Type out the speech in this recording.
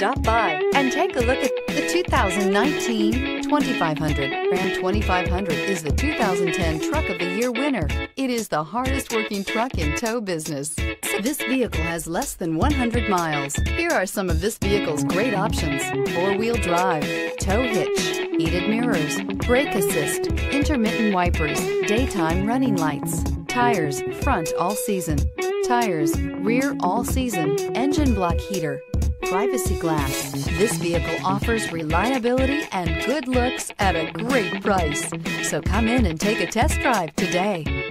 Stop by and take a look at the 2019 2500. Ram 2500 is the 2010 Truck of the Year winner. It is the hardest working truck in tow business. This vehicle has less than 100 miles. Here are some of this vehicle's great options: four-wheel drive, tow hitch, heated mirrors, brake assist, intermittent wipers, daytime running lights, tires front all season, tires rear all season, engine block heater, privacy glass. This vehicle offers reliability and good looks at a great price. So come in and take a test drive today.